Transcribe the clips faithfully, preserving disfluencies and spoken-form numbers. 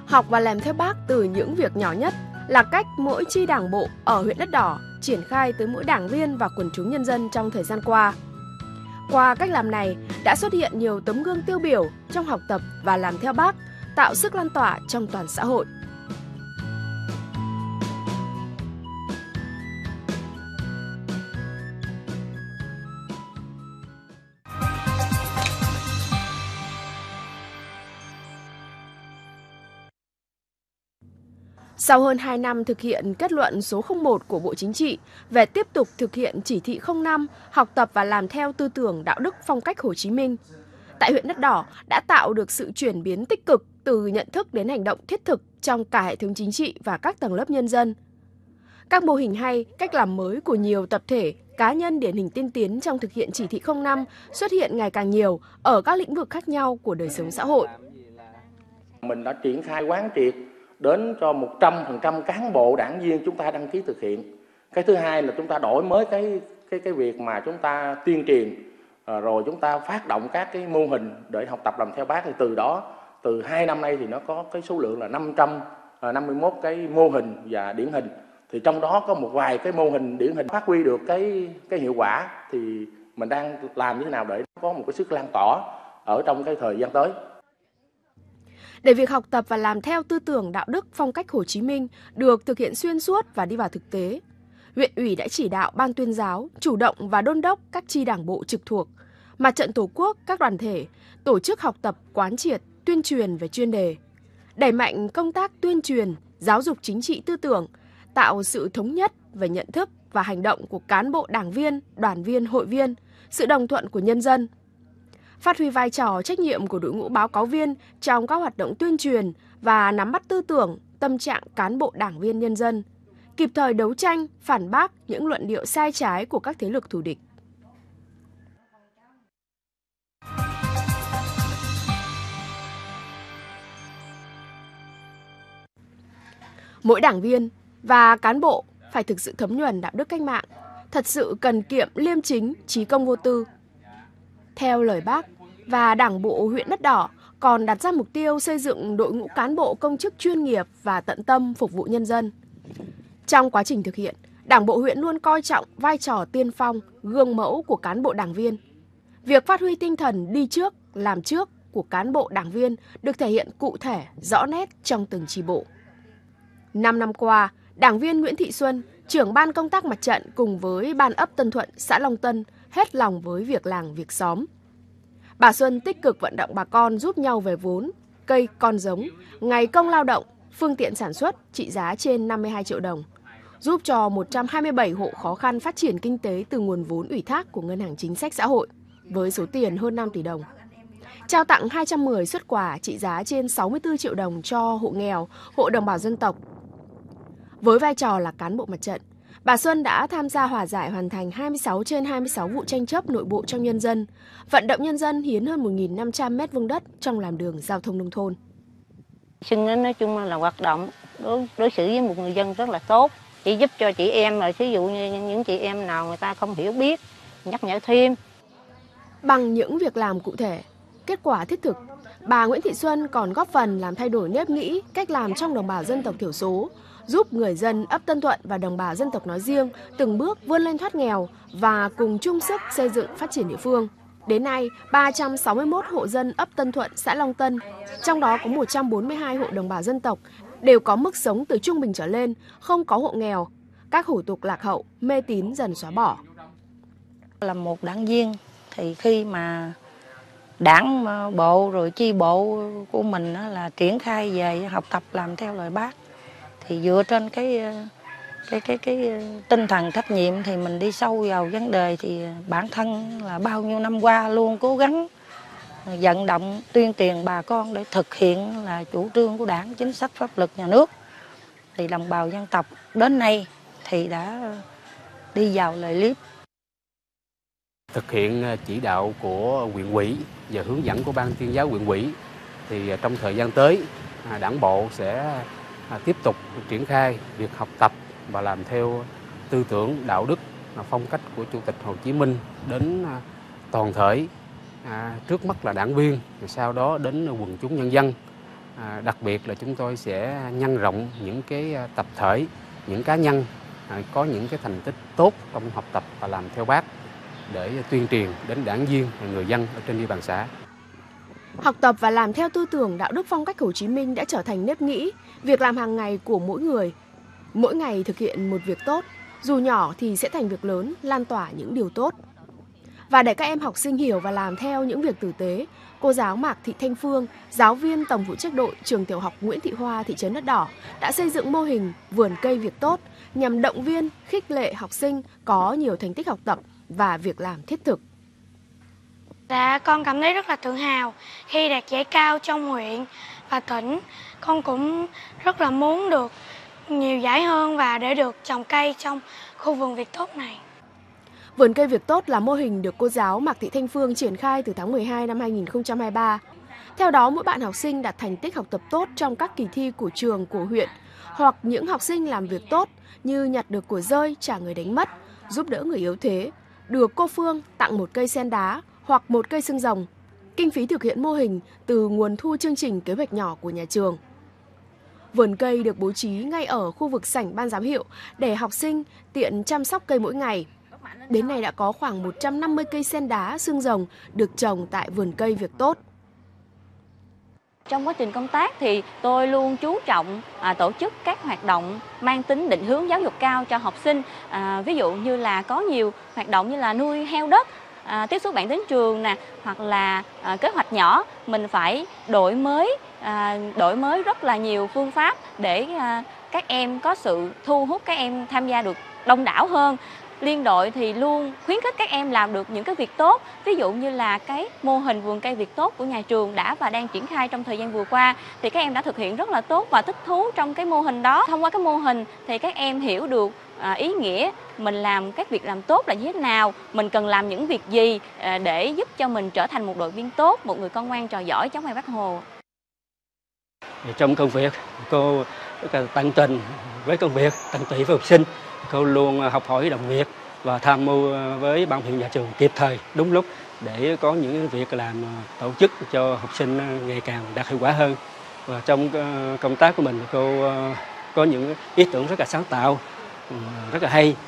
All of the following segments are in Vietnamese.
Học và làm theo Bác từ những việc nhỏ nhất là cách mỗi chi đảng bộ ở huyện Đất Đỏ triển khai tới mỗi đảng viên và quần chúng nhân dân trong thời gian qua. Qua cách làm này đã xuất hiện nhiều tấm gương tiêu biểu trong học tập và làm theo Bác, tạo sức lan tỏa trong toàn xã hội. Sau hơn hai năm thực hiện kết luận số không một của Bộ Chính trị về tiếp tục thực hiện chỉ thị không năm, học tập và làm theo tư tưởng đạo đức phong cách Hồ Chí Minh, tại huyện Đất Đỏ đã tạo được sự chuyển biến tích cực từ nhận thức đến hành động thiết thực trong cả hệ thống chính trị và các tầng lớp nhân dân. Các mô hình hay, cách làm mới của nhiều tập thể, cá nhân điển hình tiên tiến trong thực hiện chỉ thị không năm xuất hiện ngày càng nhiều ở các lĩnh vực khác nhau của đời sống xã hội. Mình đã triển khai quán triệt đến cho một trăm phần trăm cán bộ đảng viên chúng ta đăng ký thực hiện. Cái thứ hai là chúng ta đổi mới cái cái cái việc mà chúng ta tuyên truyền, rồi chúng ta phát động các cái mô hình để học tập làm theo Bác. Thì từ đó, từ hai năm nay thì nó có cái số lượng là năm trăm năm mươi mốt cái mô hình và điển hình. Thì trong đó có một vài cái mô hình điển hình phát huy được cái cái hiệu quả, thì mình đang làm như thế nào để có một cái sức lan tỏa ở trong cái thời gian tới. Để việc học tập và làm theo tư tưởng đạo đức phong cách Hồ Chí Minh được thực hiện xuyên suốt và đi vào thực tế, huyện ủy đã chỉ đạo Ban tuyên giáo chủ động và đôn đốc các chi đảng bộ trực thuộc, Mặt trận Tổ quốc, các đoàn thể tổ chức học tập quán triệt, tuyên truyền về chuyên đề, đẩy mạnh công tác tuyên truyền, giáo dục chính trị tư tưởng, tạo sự thống nhất về nhận thức và hành động của cán bộ đảng viên, đoàn viên, hội viên, sự đồng thuận của nhân dân. Phát huy vai trò trách nhiệm của đội ngũ báo cáo viên trong các hoạt động tuyên truyền và nắm bắt tư tưởng, tâm trạng cán bộ đảng viên nhân dân, kịp thời đấu tranh, phản bác những luận điệu sai trái của các thế lực thù địch. Mỗi đảng viên và cán bộ phải thực sự thấm nhuần đạo đức cách mạng, thật sự cần kiệm, liêm chính, trí công vô tư. Theo lời Bác, và Đảng bộ huyện Đất Đỏ còn đặt ra mục tiêu xây dựng đội ngũ cán bộ công chức chuyên nghiệp và tận tâm phục vụ nhân dân. Trong quá trình thực hiện, Đảng bộ huyện luôn coi trọng vai trò tiên phong, gương mẫu của cán bộ đảng viên. Việc phát huy tinh thần đi trước, làm trước của cán bộ đảng viên được thể hiện cụ thể, rõ nét trong từng chi bộ. Năm năm qua, đảng viên Nguyễn Thị Xuân, trưởng ban công tác mặt trận cùng với ban ấp Tân Thuận, xã Long Tân hết lòng với việc làng, việc xóm. Bà Xuân tích cực vận động bà con giúp nhau về vốn, cây, con giống, ngày công lao động, phương tiện sản xuất trị giá trên năm mươi hai triệu đồng, giúp cho một trăm hai mươi bảy hộ khó khăn phát triển kinh tế từ nguồn vốn ủy thác của Ngân hàng Chính sách Xã hội với số tiền hơn năm tỷ đồng. Trao tặng hai trăm mười suất quà trị giá trên sáu mươi tư triệu đồng cho hộ nghèo, hộ đồng bào dân tộc. Với vai trò là cán bộ mặt trận, bà Xuân đã tham gia hòa giải hoàn thành hai mươi sáu trên hai mươi sáu vụ tranh chấp nội bộ trong nhân dân, vận động nhân dân hiến hơn một nghìn năm trăm mét vuông đất trong làm đường giao thông nông thôn. Xuân nói chung là hoạt động đối, đối xử với một người dân rất là tốt, chỉ giúp cho chị em, rồi ví dụ như những chị em nào người ta không hiểu biết, nhắc nhở thêm. Bằng những việc làm cụ thể, kết quả thiết thực, bà Nguyễn Thị Xuân còn góp phần làm thay đổi nếp nghĩ, cách làm trong đồng bào dân tộc thiểu số, giúp người dân ấp Tân Thuận và đồng bào dân tộc nói riêng từng bước vươn lên thoát nghèo và cùng chung sức xây dựng phát triển địa phương. Đến nay, ba trăm sáu mươi mốt hộ dân ấp Tân Thuận, xã Long Tân, trong đó có một trăm bốn mươi hai hộ đồng bào dân tộc, đều có mức sống từ trung bình trở lên, không có hộ nghèo. Các hủ tục lạc hậu, mê tín dần xóa bỏ. Là một đảng viên thì khi mà đảng bộ rồi chi bộ của mình là triển khai về học tập làm theo lời Bác, thì dựa trên cái cái cái cái tinh thần trách nhiệm thì mình đi sâu vào vấn đề. Thì bản thân là bao nhiêu năm qua luôn cố gắng vận động tuyên truyền bà con để thực hiện là chủ trương của Đảng, chính sách pháp luật nhà nước. Thì đồng bào dân tộc đến nay thì đã đi vào lời liếp. Thực hiện chỉ đạo của huyện ủy và hướng dẫn của Ban tuyên giáo huyện ủy, thì trong thời gian tới Đảng bộ sẽ tiếp tục triển khai việc học tập và làm theo tư tưởng đạo đức phong cách của Chủ tịch Hồ Chí Minh đến toàn thể, trước mắt là đảng viên, sau đó đến quần chúng nhân dân, À, đặc biệt là chúng tôi sẽ nhân rộng những cái tập thể, những cá nhân à, có những cái thành tích tốt trong học tập và làm theo Bác để tuyên truyền đến đảng viên và người dân ở trên địa bàn xã. Học tập và làm theo tư tưởng đạo đức phong cách Hồ Chí Minh đã trở thành nếp nghĩ, việc làm hàng ngày của mỗi người. Mỗi ngày thực hiện một việc tốt, dù nhỏ thì sẽ thành việc lớn, lan tỏa những điều tốt. Và để các em học sinh hiểu và làm theo những việc tử tế, cô giáo Mạc Thị Thanh Phương, giáo viên tổng phụ trách đội trường tiểu học Nguyễn Thị Hoa, thị trấn Đất Đỏ đã xây dựng mô hình vườn cây việc tốt nhằm động viên, khích lệ học sinh có nhiều thành tích học tập và việc làm thiết thực. Dạ, con cảm thấy rất là tự hào khi đạt giải cao trong huyện và tỉnh. Con cũng rất là muốn được nhiều giải hơn và để được trồng cây trong khu vườn việc tốt này. Vườn cây việc tốt là mô hình được cô giáo Mạc Thị Thanh Phương triển khai từ tháng mười hai năm hai nghìn không trăm hai mươi ba. Theo đó, mỗi bạn học sinh đạt thành tích học tập tốt trong các kỳ thi của trường, của huyện, hoặc những học sinh làm việc tốt như nhặt được của rơi, trả người đánh mất, giúp đỡ người yếu thế, được cô Phương tặng một cây sen đá hoặc một cây xương rồng. Kinh phí thực hiện mô hình từ nguồn thu chương trình kế hoạch nhỏ của nhà trường. Vườn cây được bố trí ngay ở khu vực sảnh ban giám hiệu để học sinh tiện chăm sóc cây mỗi ngày. Đến nay đã có khoảng một trăm năm mươi cây sen đá, xương rồng được trồng tại vườn cây việc tốt. Trong quá trình công tác thì tôi luôn chú trọng à, tổ chức các hoạt động mang tính định hướng giáo dục cao cho học sinh. À, ví dụ như là có nhiều hoạt động như là nuôi heo đất, à, tiếp xúc bạn đến trường nè, hoặc là à, kế hoạch nhỏ mình phải đổi mới, à, đổi mới rất là nhiều phương pháp để à, các em có sự thu hút các em tham gia được đông đảo hơn. Liên đội thì luôn khuyến khích các em làm được những cái việc tốt, ví dụ như là cái mô hình vườn cây việc tốt của nhà trường đã và đang triển khai trong thời gian vừa qua thì các em đã thực hiện rất là tốt và thích thú trong cái mô hình đó. Thông qua cái mô hình thì các em hiểu được à, ý nghĩa mình làm các việc làm tốt là như thế nào, mình cần làm những việc gì à, để giúp cho mình trở thành một đội viên tốt, một người con ngoan trò giỏi chống ngoan Bác Hồ. Trong công việc, cô rất là tận tình với công việc, tận tụy với học sinh. Cô luôn học hỏi đồng nghiệp và tham mưu với ban huyện nhà trường kịp thời, đúng lúc để có những việc làm tổ chức cho học sinh ngày càng đạt hiệu quả hơn. Và trong công tác của mình, cô có những ý tưởng rất là sáng tạo, rất là hay.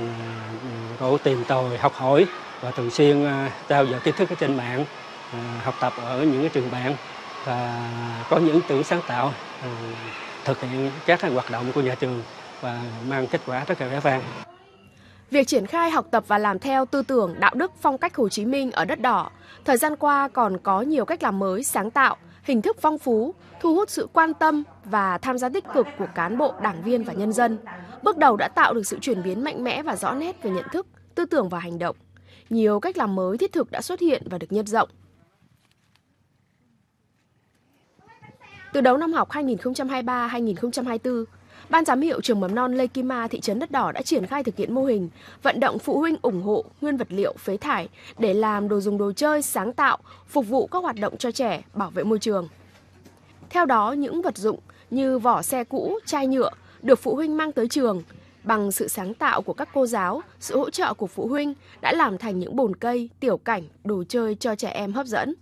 Cô tìm tòi, học hỏi và thường xuyên trao dồi kiến thức ở trên mạng, học tập ở những trường bạn và có những ý tưởng sáng tạo, thực hiện các hoạt động của nhà trường và mang kết quả rất là vẻ vang. Việc triển khai học tập và làm theo tư tưởng đạo đức phong cách Hồ Chí Minh ở Đất Đỏ thời gian qua còn có nhiều cách làm mới, sáng tạo, hình thức phong phú, thu hút sự quan tâm và tham gia tích cực của cán bộ, đảng viên và nhân dân. Bước đầu đã tạo được sự chuyển biến mạnh mẽ và rõ nét về nhận thức, tư tưởng và hành động. Nhiều cách làm mới thiết thực đã xuất hiện và được nhân rộng. Từ đầu năm học hai nghìn không trăm hai mươi ba hai nghìn không trăm hai mươi tư, Ban giám hiệu trường mầm non Lê Kim Ma, thị trấn Đất Đỏ đã triển khai thực hiện mô hình vận động phụ huynh ủng hộ nguyên vật liệu phế thải để làm đồ dùng đồ chơi sáng tạo, phục vụ các hoạt động cho trẻ, bảo vệ môi trường. Theo đó, những vật dụng như vỏ xe cũ, chai nhựa được phụ huynh mang tới trường. Bằng sự sáng tạo của các cô giáo, sự hỗ trợ của phụ huynh đã làm thành những bồn cây, tiểu cảnh, đồ chơi cho trẻ em hấp dẫn.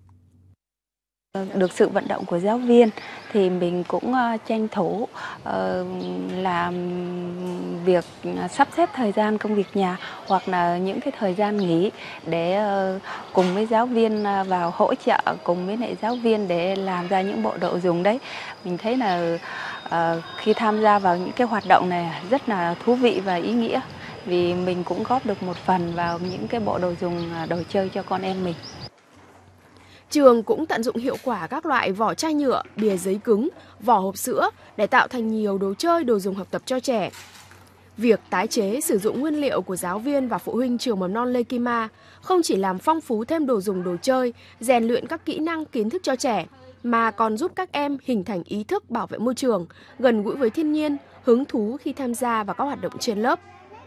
Được sự vận động của giáo viên thì mình cũng tranh thủ làm việc sắp xếp thời gian công việc nhà hoặc là những cái thời gian nghỉ để cùng với giáo viên vào hỗ trợ cùng với lại giáo viên để làm ra những bộ đồ dùng đấy. Mình thấy là khi tham gia vào những cái hoạt động này rất là thú vị và ý nghĩa vì mình cũng góp được một phần vào những cái bộ đồ dùng, đồ chơi cho con em mình. Trường cũng tận dụng hiệu quả các loại vỏ chai nhựa, bìa giấy cứng, vỏ hộp sữa để tạo thành nhiều đồ chơi, đồ dùng học tập cho trẻ. Việc tái chế sử dụng nguyên liệu của giáo viên và phụ huynh trường mầm non Lê Kim Ma không chỉ làm phong phú thêm đồ dùng đồ chơi, rèn luyện các kỹ năng kiến thức cho trẻ, mà còn giúp các em hình thành ý thức bảo vệ môi trường, gần gũi với thiên nhiên, hứng thú khi tham gia vào các hoạt động trên lớp.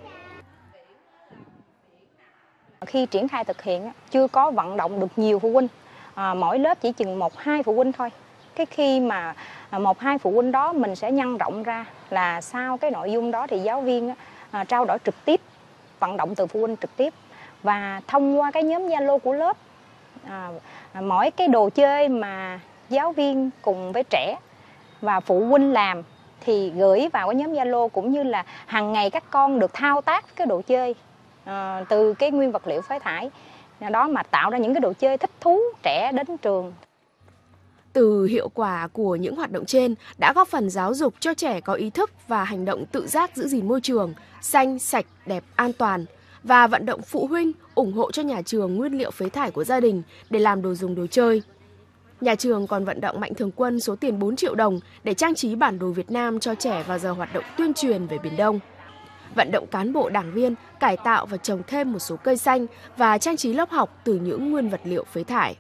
Khi triển khai thực hiện, chưa có vận động được nhiều phụ huynh. À, mỗi lớp chỉ chừng một hai phụ huynh thôi. Cái khi mà một hai phụ huynh đó mình sẽ nhân rộng ra là sau cái nội dung đó thì giáo viên à, trao đổi trực tiếp, vận động từ phụ huynh trực tiếp và thông qua cái nhóm Zalo của lớp, à, mỗi cái đồ chơi mà giáo viên cùng với trẻ và phụ huynh làm thì gửi vào cái nhóm Zalo, cũng như là hàng ngày các con được thao tác cái đồ chơi à, từ cái nguyên vật liệu phế thải đó mà tạo ra những cái đồ chơi thích thú trẻ đến trường. Từ hiệu quả của những hoạt động trên đã góp phần giáo dục cho trẻ có ý thức và hành động tự giác giữ gìn môi trường xanh, sạch, đẹp, an toàn, và vận động phụ huynh ủng hộ cho nhà trường nguyên liệu phế thải của gia đình để làm đồ dùng đồ chơi. Nhà trường còn vận động Mạnh Thường Quân số tiền bốn triệu đồng để trang trí bản đồ Việt Nam cho trẻ vào giờ hoạt động tuyên truyền về Biển Đông. Vận động cán bộ đảng viên cải tạo và trồng thêm một số cây xanh và trang trí lớp học từ những nguyên vật liệu phế thải.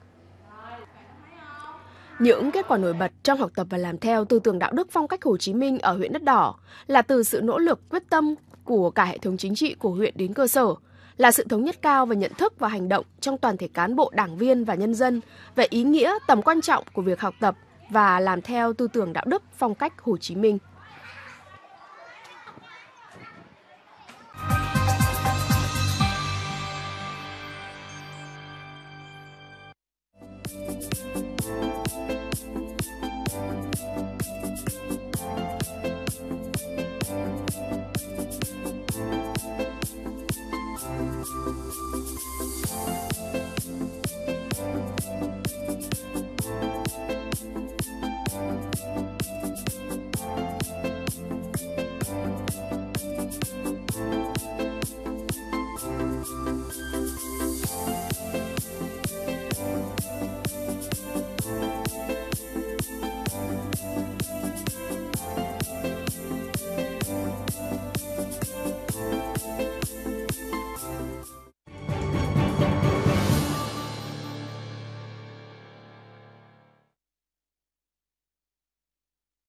Những kết quả nổi bật trong học tập và làm theo tư tưởng đạo đức phong cách Hồ Chí Minh ở huyện Đất Đỏ là từ sự nỗ lực quyết tâm của cả hệ thống chính trị của huyện đến cơ sở, là sự thống nhất cao về nhận thức và hành động trong toàn thể cán bộ, đảng viên và nhân dân về ý nghĩa, tầm quan trọng của việc học tập và làm theo tư tưởng đạo đức phong cách Hồ Chí Minh.